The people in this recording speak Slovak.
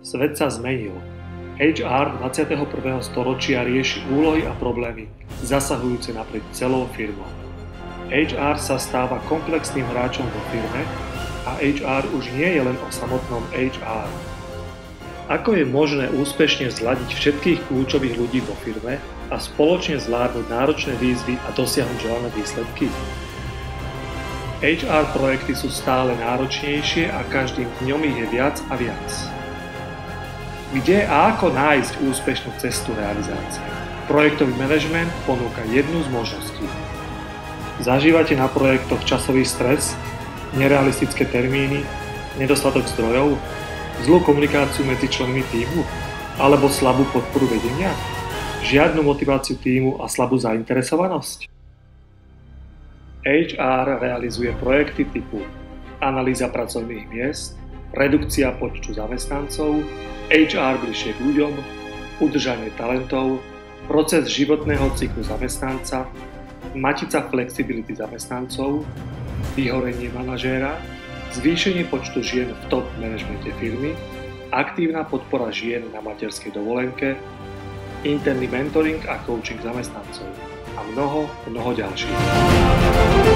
Svet sa zmenil. HR 21. storočia rieši úlohy a problémy zasahujúce naprieč celou firmou. HR sa stáva komplexným hráčom vo firme a HR už nie je len o samotnom HR. Ako je možné úspešne zladiť všetkých kľúčových ľudí vo firme a spoločne zvládnuť náročné výzvy a dosiahnuť želané výsledky? HR projekty sú stále náročnejšie a každým dňom ich je viac a viac. Kde a ako nájsť úspešnú cestu realizácie? Projektový manažment ponúka jednu z možností. Zažívate na projektoch časový stres, nerealistické termíny, nedostatok zdrojov, zlú komunikáciu medzi členmi tímu alebo slabú podporu vedenia? Žiadnu motiváciu tímu a slabú zainteresovanosť? HR realizuje projekty typu analýza pracovných miest, redukcia počtu zamestnancov, HR bližšie k ľuďom, udržanie talentov, proces životného cyklu zamestnanca, matica flexibility zamestnancov, vyhorenie manažéra, zvýšenie počtu žien v top manažmente firmy, aktívna podpora žien na materskej dovolenke, interný mentoring a coaching zamestnancov a mnoho ďalších.